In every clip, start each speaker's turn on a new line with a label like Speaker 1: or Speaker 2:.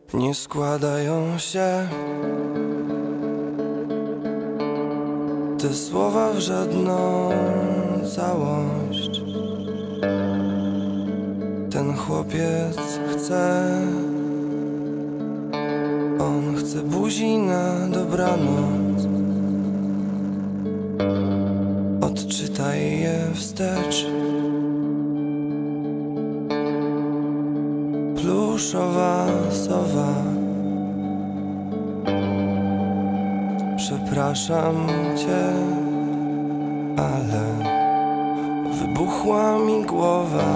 Speaker 1: nie składają się te słowa w żadną całość. Ten chłopiec chce, on chce buzi na dobranoc. Odczytaj je wstecz. Pluszowa sowa, przepraszam cię, ale wybuchła mi głowa.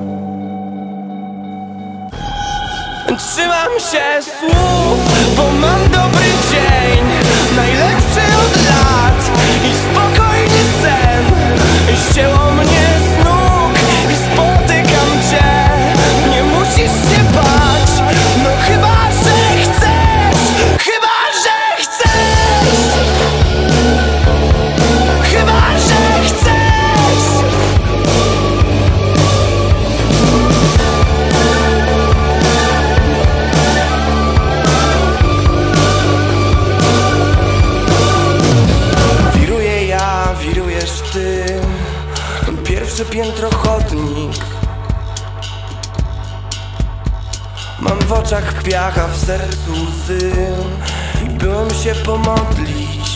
Speaker 1: Trzymam się słów, bo mam dobry dzień, najlepszy od lat i spokojny sen. Ścięło mnie z nóg i spotykam cię. Nie musisz się bać, no chyba, że chcesz. Chyba, że chcesz. Chyba, że chcesz. Wiruję ja, wirujesz ty. Pierwsze piętro chodnik. Mam w oczach piach, a w sercu łzy. I byłem się pomodlić.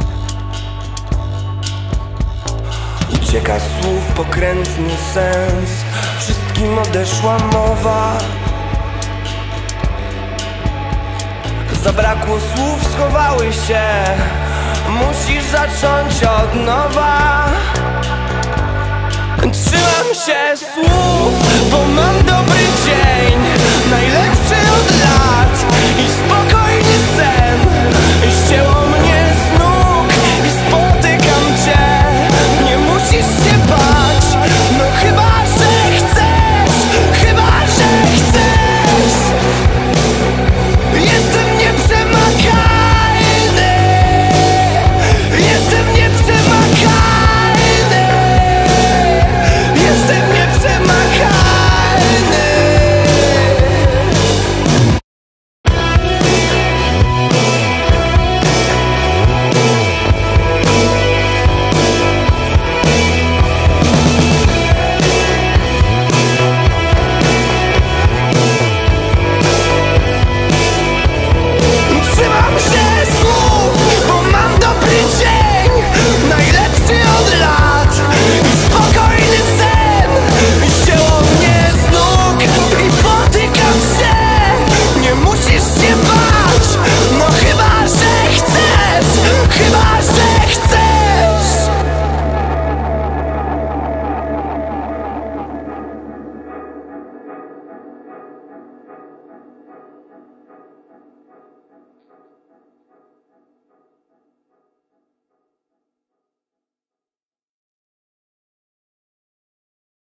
Speaker 1: Ucieka słów pokrętny sens. Wszystkim odeszła mowa. Zabrakło słów, schowały się. Musisz zacząć od nowa. Trzymam się słów, bo mam